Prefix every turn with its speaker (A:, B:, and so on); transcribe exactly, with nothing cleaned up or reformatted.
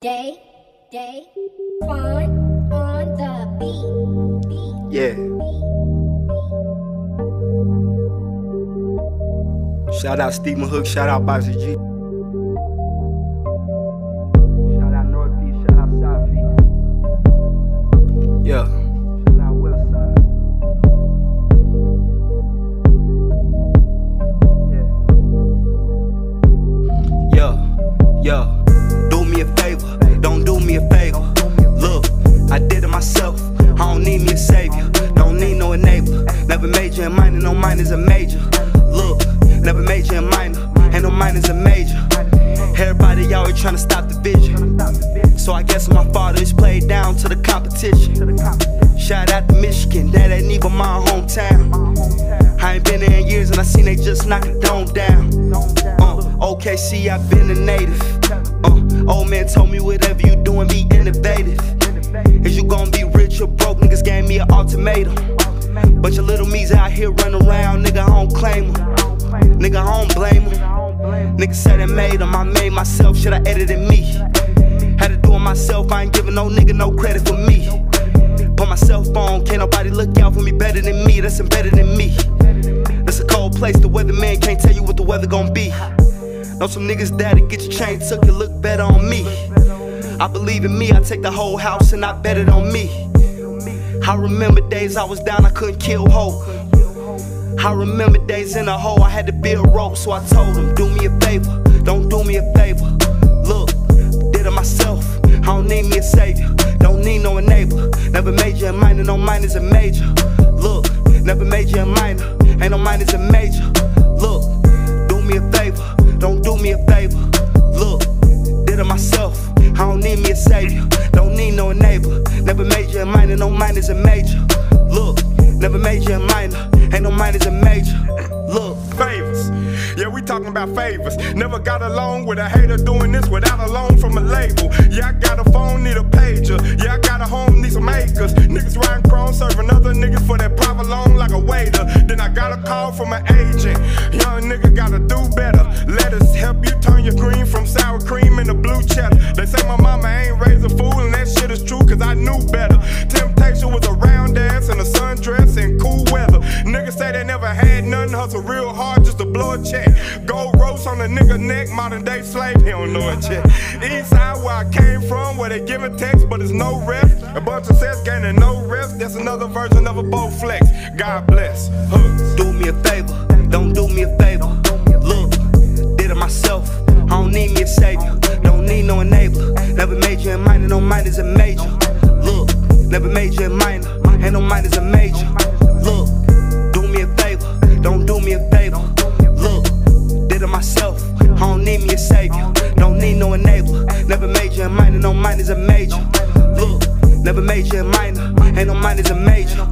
A: Day, day, fun on the beat, beat.
B: Yeah. Shout out Stephen Hook, shout out Bossy G. Shout out Northeast, shout out Southeast. Yeah. Shout out Westside. Yeah. Yeah. Yeah. Do me a favor, don't do me a favor. Look, I did it myself, I don't need me a savior. Don't need no enabler, never major in minor, no minor is a major. Look, never major in minor, and no minor is a major. Everybody out here trying to stop the vision, so I guess my father is played down to the competition. Shout out to Michigan, that ain't even my hometown. I ain't been there in years and I seen they just knock a dome down. Uh, O K C, I been a native. Uh, old man told me whatever you doing, be innovative. Is you gon' be rich or broke? Niggas gave me an ultimatum. Bunch of little me's out here running around, nigga, I don't claim them. Nigga, I don't blame them. Niggas said I made them, I made myself, shit, I edited me. Had to do it myself, I ain't giving no nigga no credit for me. Put my cell phone, can't nobody look out for me better than me, that's embedded in me. That's a cold place, the weatherman can't tell you what the weather gon' be. Know some niggas that'll get your chain took and look better on me. I believe in me, I take the whole house and I bet it on me. I remember days I was down, I couldn't kill hope. I remember days in a hole, I had to build rope. So I told him, do me a favor, don't do me a favor. Look, did it myself, I don't need me a savior. Don't need no enabler, never major in minor, no minor's a major. Look, never major in minor, ain't no minor's a major. Look, do me a favor, don't do me a favor. Look, did it myself, I don't need me a savior. Don't need no enabler, never major in minor, no minor's a major. Look, never major in minor, ain't no minor's a major. Look,
C: favors, yeah, we talking about favors. Never got along with a hater doing this without a loan from a label. Yeah, I got a phone, need a pager. Yeah, I got a home, need some acres. Niggas riding chrome, serving other niggas for that private loan like a waiter. Then I got a call from an agent. Young nigga gotta do better. Let us help you turn your green from sour cream into blue cheddar. They say my mama ain't raised a fool, and that shit is true, cause I knew better. Temptation was a round ass and a sundress and cool weather. Niggas say they never had nothing, hustle real hard just to blow a check. Gold roast on a nigga neck, modern day slave, he don't know it yet. East side where I came from, where they giving text, but it's no rest. A bunch of sets gaining no rest, that's another version of a bow flex. God bless. Hooks.
B: Do me a favor, don't do me a favor. Look, did it myself, I don't need me a savior. Don't need no enabler, never major in minor, no minor's a major. Look, never major in minor, ain't no minor's a major. Look, do me a favor, don't do me a favor. Look, did it myself, I don't need me a savior. Don't need no enabler, never major in minor, no minor's a major. Look, never major in minor, ain't no minor's a major.